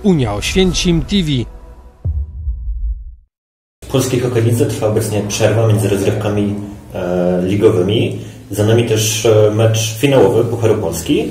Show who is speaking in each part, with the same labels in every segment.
Speaker 1: Unia Oświęcim TV.
Speaker 2: W polskiej hokejlice trwa obecnie przerwa między rozgrywkami ligowymi. Za nami też mecz finałowy Pucharu Polski.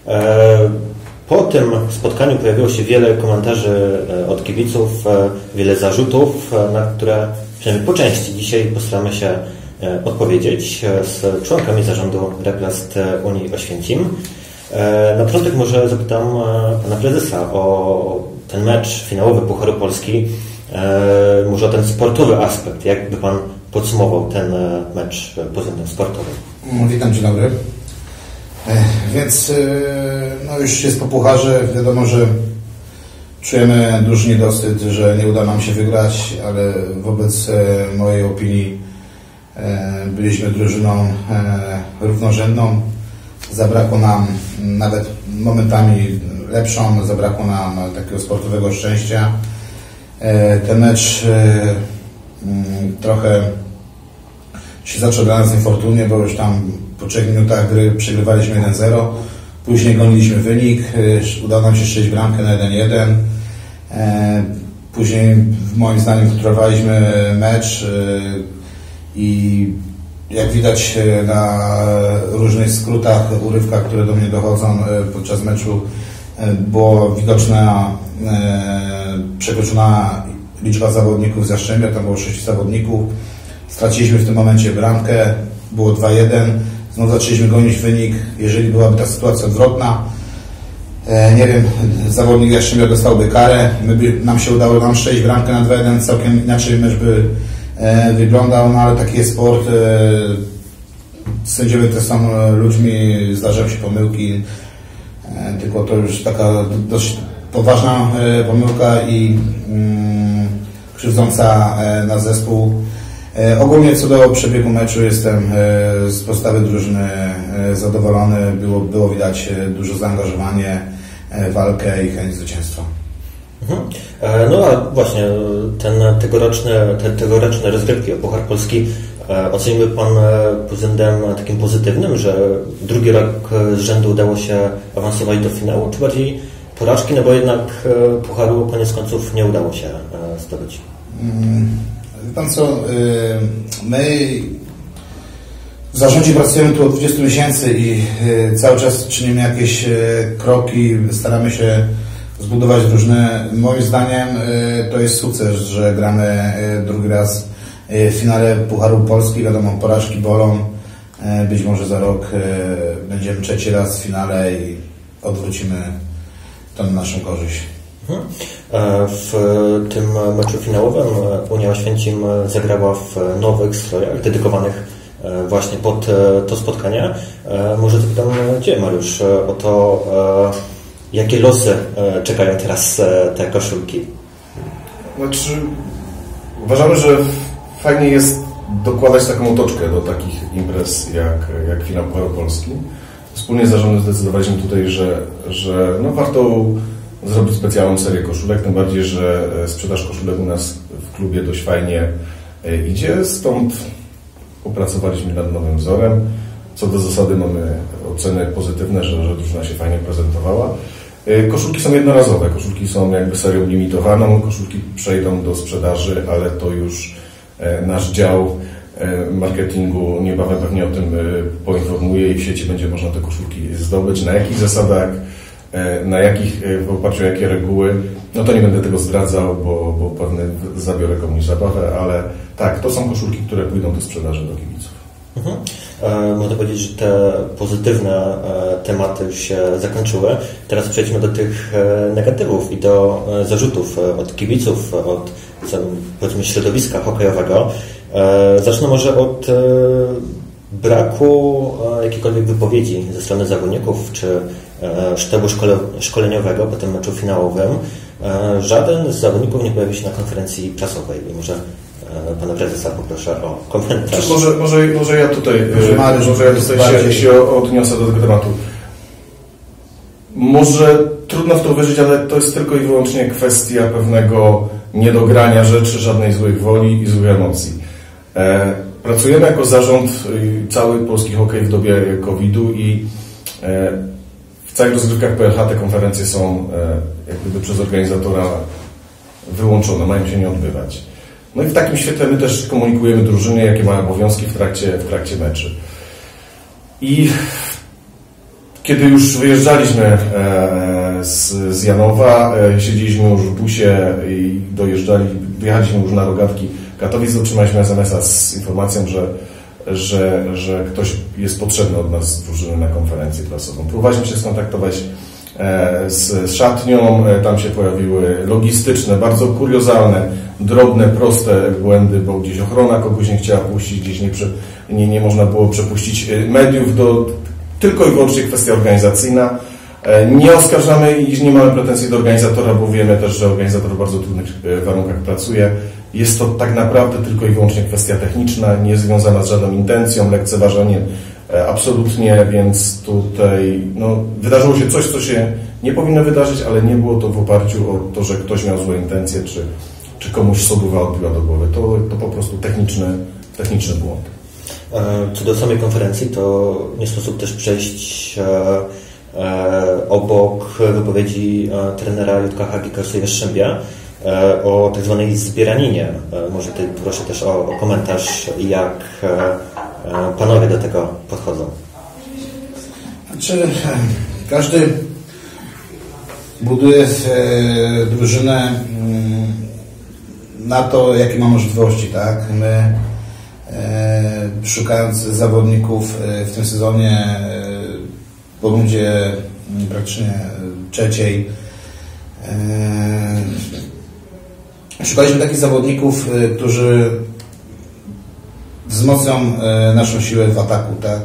Speaker 2: Po tym spotkaniu pojawiło się wiele komentarzy od kibiców, wiele zarzutów, na które przynajmniej po części dzisiaj postaramy się odpowiedzieć z członkami zarządu Replast Unii Oświęcim. Na początek może zapytam pana prezesa o ten mecz finałowy Pucharu Polski, może o ten sportowy aspekt. Jak by pan podsumował ten mecz pod względem sportowym?
Speaker 3: Witam, dzień dobry. Więc no już jest po pucharze. Wiadomo, że czujemy duży niedosyt, że nie uda nam się wygrać, ale wobec mojej opinii byliśmy drużyną równorzędną. Zabrakło nam nawet momentami lepszą, zabrakło nam takiego sportowego szczęścia. Ten mecz trochę się zaczął dla nas niefortunnie, bo już tam po 3 minutach gry przegrywaliśmy 1-0. Później goniliśmy wynik, udało nam się strzelić bramkę na 1-1. Później moim zdaniem kontrolowaliśmy mecz i jak widać na różnych skrótach, urywkach, które do mnie dochodzą podczas meczu, było widoczna przekroczona liczba zawodników z Jastrzębia, tam było 6 zawodników. Straciliśmy w tym momencie bramkę, było 2-1, znowu zaczęliśmy gonić wynik. Jeżeli byłaby ta sytuacja odwrotna, nie wiem, zawodnik Jastrzębia dostałby karę, nam się udało nam strzelić bramkę na 2-1, całkiem inaczej mecz by wyglądał, no ale taki jest sport. Sędziowie też są ludźmi, zdarzają się pomyłki, tylko to już taka dość poważna pomyłka i krzywdząca na zespół. Ogólnie co do przebiegu meczu jestem z postawy drużyny zadowolony. Było widać duże zaangażowanie, walkę i chęć zwycięstwa.
Speaker 2: No a właśnie te tegoroczne rozgrywki o Puchar Polski oceniłby pan pod względem takim pozytywnym, że drugi rok z rzędu udało się awansować do finału, czy bardziej porażki, no bo jednak Pucharu koniec końców nie udało się zdobyć?
Speaker 3: Wie pan co, my w zarządzie pracujemy tu od 20 miesięcy i cały czas czynimy jakieś kroki, staramy się zbudować drużynę. Moim zdaniem to jest sukces, że gramy drugi raz w finale Pucharu Polski. Wiadomo, porażki bolą. Być może za rok będziemy 3. raz w finale i odwrócimy to na naszą korzyść.
Speaker 2: W tym meczu finałowym Unia Oświęcim zagrała w nowych strojach dedykowanych właśnie pod to spotkanie. Może zapytam Cię, Mariusz, o to, jakie losy czekają teraz te koszulki?
Speaker 4: Znaczy, uważamy, że fajnie jest dokładać taką otoczkę do takich imprez jak finał Pucharu Polski. Wspólnie z zarządem zdecydowaliśmy tutaj, że no warto zrobić specjalną serię koszulek, tym bardziej, że sprzedaż koszulek u nas w klubie dość fajnie idzie, stąd opracowaliśmy nad nowym wzorem. Co do zasady mamy oceny pozytywne, że drużyna się fajnie prezentowała. Koszulki są jednorazowe, koszulki są jakby serią limitowaną, koszulki przejdą do sprzedaży, ale to już nasz dział marketingu niebawem pewnie o tym poinformuje i w sieci będzie można te koszulki zdobyć. Na jakich zasadach, w oparciu o jakie reguły, no to nie będę tego zdradzał, bo pewnie zabiorę komuś zabawę, ale tak, to są koszulki, które pójdą do sprzedaży do kibiców.
Speaker 2: Można powiedzieć, że te pozytywne tematy już się zakończyły. Teraz przejdźmy do tych negatywów i do zarzutów od kibiców, od powiedzmy środowiska hokejowego. Zacznę może od braku jakiejkolwiek wypowiedzi ze strony zawodników czy sztabu szkoleniowego po tym meczu finałowym. Żaden z zawodników nie pojawił się na konferencji prasowej i może pana prezesa poproszę o komentarz.
Speaker 4: Może ja tutaj się odniosę do tego tematu. Może trudno w to uwierzyć, ale to jest tylko i wyłącznie kwestia pewnego niedogrania rzeczy, żadnej złej woli i złych emocji. Pracujemy jako zarząd cały polski hokej w dobie COVID-u i w całych rozgrywkach PLH te konferencje są jak gdyby przez organizatora wyłączone, mają się nie odbywać. No i w takim świetle my też komunikujemy drużynie, jakie mają obowiązki w trakcie meczy. I kiedy już wyjeżdżaliśmy z Janowa, siedzieliśmy już w busie i wyjechaliśmy już na rogatki Katowic, otrzymaliśmy SMS-a z informacją, że ktoś jest potrzebny od nas z drużyny na konferencję prasową. Próbowaliśmy się skontaktować z szatnią, tam się pojawiły logistyczne, bardzo kuriozalne, drobne, proste błędy, bo gdzieś ochrona kogoś nie chciała puścić, gdzieś nie można było przepuścić mediów, tylko i wyłącznie kwestia organizacyjna. Nie oskarżamy i nie mamy pretensji do organizatora, bo wiemy też, że organizator w bardzo trudnych warunkach pracuje. Jest to tak naprawdę tylko i wyłącznie kwestia techniczna, nie związana z żadną intencją, lekceważeniem. Absolutnie, więc tutaj wydarzyło się coś, co się nie powinno wydarzyć, ale nie było to w oparciu o to, że ktoś miał złe intencje, czy komuś soduwa odbiła do głowy. To po prostu techniczny błąd.
Speaker 2: Co do samej konferencji, to nie sposób też przejść obok wypowiedzi trenera JKH Gikersu Jastrzębia o tak zwanej zbieraninie. Może tutaj proszę też o komentarz, jak panowie do tego podchodzą.
Speaker 3: Znaczy, każdy buduje drużynę na to, jakie ma możliwości, tak? My szukając zawodników w tym sezonie po rundzie praktycznie trzeciej szukaliśmy takich zawodników, którzy wzmocnią naszą siłę w ataku, tak?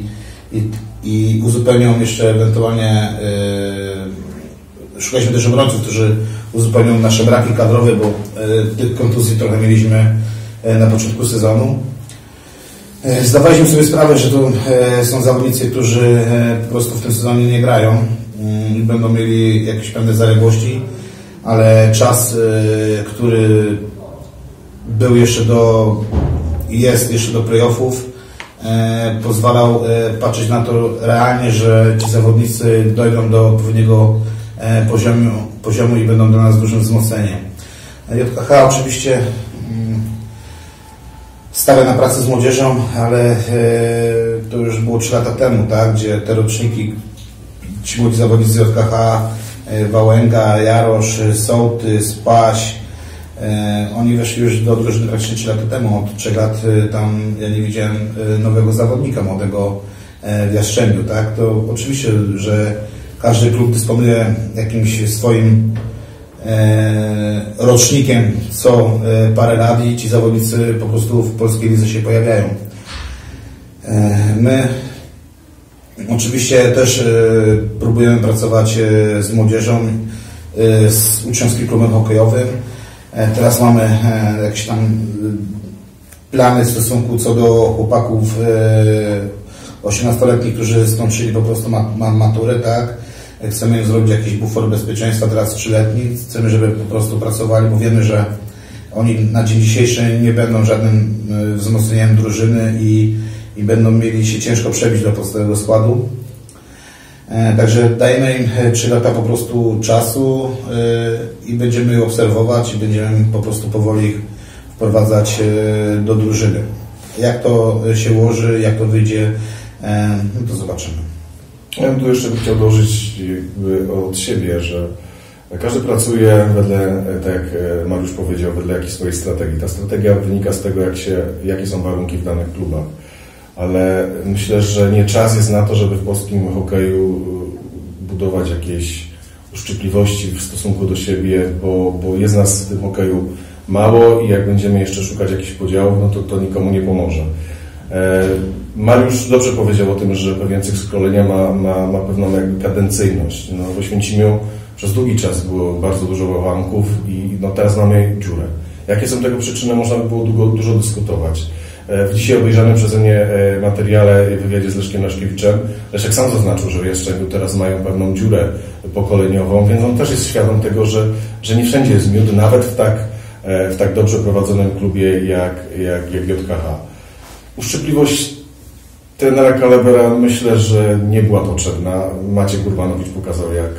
Speaker 3: I uzupełnią jeszcze ewentualnie szukaliśmy też obrońców, którzy uzupełnią nasze braki kadrowe, bo tych kontuzji trochę mieliśmy na początku sezonu. Zdawaliśmy sobie sprawę, że to są zawodnicy, którzy po prostu w tym sezonie nie grają i będą mieli jakieś pewne zaległości, ale czas, który był jest jeszcze do playoffów, pozwalał patrzeć na to realnie, że ci zawodnicy dojdą do odpowiedniego poziomu i będą dla nas dużym wzmocnieniem. JKH oczywiście stawia na pracę z młodzieżą, ale to już było 3 lata temu, tak, gdzie te roczniki, ci młodzi zawodnicy z JKH, Wałęga, Jarosz, Sołtys, Paś, oni weszli już do drużyny praktycznie 3 lata temu. Od 3 lat tam ja nie widziałem nowego zawodnika młodego w Jastrzębiu, tak? To oczywiście, że każdy klub dysponuje jakimś swoim rocznikiem co parę lat i ci zawodnicy po prostu w polskiej lidze się pojawiają. My oczywiście też próbujemy pracować z młodzieżą, z uczniowskim klubem hokejowym. Teraz mamy jakieś tam plany w stosunku co do chłopaków 18-letnich, którzy skończyli po prostu maturę, tak? Chcemy im zrobić jakiś bufor bezpieczeństwa, teraz 3-letni. Chcemy, żeby po prostu pracowali, bo wiemy, że oni na dzień dzisiejszy nie będą żadnym wzmocnieniem drużyny i będą mieli się ciężko przebić do podstawowego składu. Także dajmy im 3 lata po prostu czasu i będziemy obserwować i będziemy po prostu powoli ich wprowadzać do drużyny. Jak to się ułoży, jak to wyjdzie, no to zobaczymy.
Speaker 4: Ja bym tu jeszcze chciał dołożyć od siebie, że każdy pracuje wedle, tak jak Mariusz powiedział, wedle jakiejś swojej strategii. Ta strategia wynika z tego, jakie są warunki w danych klubach. Ale myślę, że nie czas jest na to, żeby w polskim hokeju budować jakieś uszczypliwości w stosunku do siebie, bo jest nas w tym hokeju mało i jak będziemy jeszcze szukać jakichś podziałów, no to nikomu nie pomoże. Mariusz dobrze powiedział o tym, że pewien cykl szkolenia ma pewną jakby kadencyjność. No, w Oświęcimiu przez długi czas było bardzo dużo łamków i teraz mamy dziurę. Jakie są tego przyczyny, można by było dużo dyskutować. W dzisiaj obejrzanym przeze mnie materiale w wywiadzie z Leszkiem Leszkiewiczem Leszek sam zaznaczył, że w Jastrzębiu teraz mają pewną dziurę pokoleniową, więc on też jest świadom tego, że nie wszędzie jest miód, nawet w tak dobrze prowadzonym klubie jak JKH. Uszczypliwość trenera Kalebera myślę, że nie była potrzebna. Maciek Urbanowicz pokazał,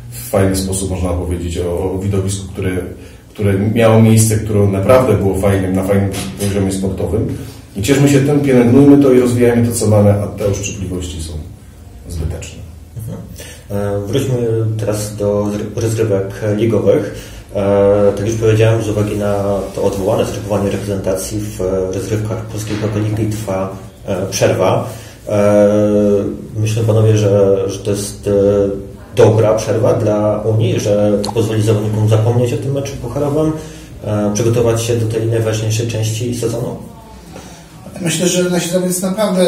Speaker 4: w fajny sposób, można powiedzieć, o widowisku, które miało miejsce, które naprawdę było fajnym, na fajnym poziomie sportowym. I cieszmy się tym, pielęgnujmy to i rozwijajmy to, co mamy, a te uszczypliwości są zbyteczne.
Speaker 2: Wróćmy teraz do rozgrywek ligowych. Tak już powiedziałem, z uwagi na to odwołane zgrupowanie reprezentacji w rozgrywkach polskiej Ligi trwa przerwa. Myślę, panowie, że to jest dobra przerwa dla Unii, że pozwoli zawodnikom zapomnieć o tym meczu pucharowym, przygotować się do tej najważniejszej części sezonu?
Speaker 3: Myślę, że nasi zawodnicy naprawdę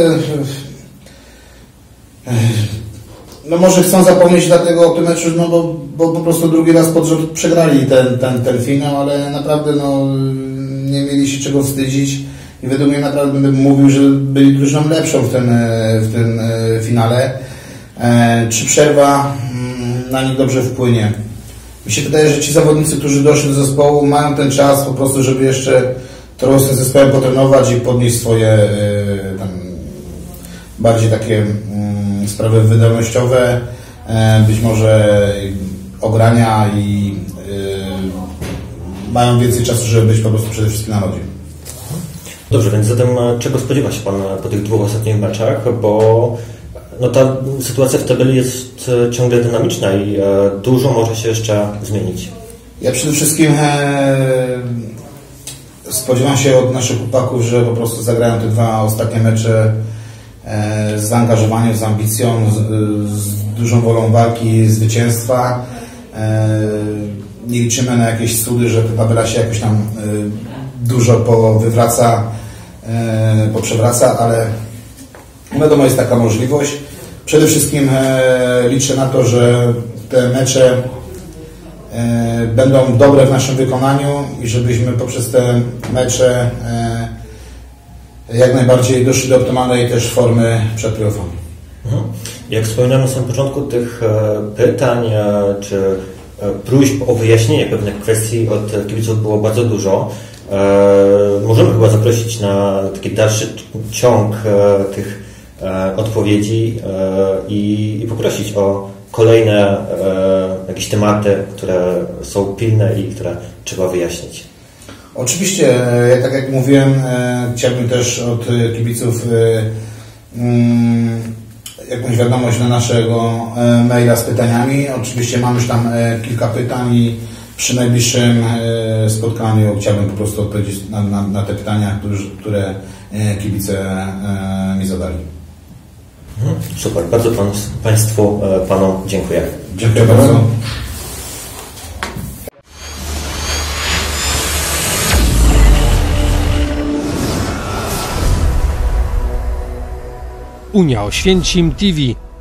Speaker 3: może chcą zapomnieć dlatego o tym meczu, bo po prostu drugi raz pod rząd przegrali ten finał, ale naprawdę nie mieli się czego wstydzić i według mnie naprawdę bym mówił, że byli drużyną lepszą w tym finale. Czy przerwa na nich dobrze wpłynie? Mi się wydaje, że ci zawodnicy, którzy doszli do zespołu, mają ten czas po prostu, żeby jeszcze trochę z tym zespołem potrenować i podnieść swoje bardziej takie sprawy wydolnościowe, być może ogrania i mają więcej czasu, żeby być po prostu przede wszystkim na lodzie.
Speaker 2: Dobrze, więc zatem czego spodziewa się Pan po tych dwóch ostatnich meczach, bo ta sytuacja w tabeli jest ciągle dynamiczna i dużo może się jeszcze zmienić. Ja
Speaker 3: przede wszystkim spodziewam się od naszych chłopaków, że po prostu zagrają te dwa ostatnie mecze z zaangażowaniem, z ambicją, z dużą wolą walki, zwycięstwa. Nie liczymy na jakieś cudy, że ta tabela się jakoś tam dużo poprzewraca, ale wiadomo, jest taka możliwość. Przede wszystkim liczę na to, że te mecze będą dobre w naszym wykonaniu i żebyśmy poprzez te mecze jak najbardziej doszli do optymalnej też formy przed playoffami.
Speaker 2: Jak wspominałem na samym początku, tych pytań czy próśb o wyjaśnienie pewnych kwestii od kibiców było bardzo dużo. Możemy chyba zaprosić na taki dalszy ciąg tych odpowiedzi i poprosić o kolejne jakieś tematy, które są pilne i które trzeba wyjaśnić.
Speaker 3: Oczywiście, tak jak mówiłem, chciałbym też od kibiców jakąś wiadomość na naszego maila z pytaniami. Oczywiście mamy już tam kilka pytań i przy najbliższym spotkaniu chciałbym po prostu odpowiedzieć na te pytania, które kibice mi zadali.
Speaker 2: Super, bardzo Panom dziękuję.
Speaker 3: Dziękuję bardzo.
Speaker 1: Unia Oświęcim TV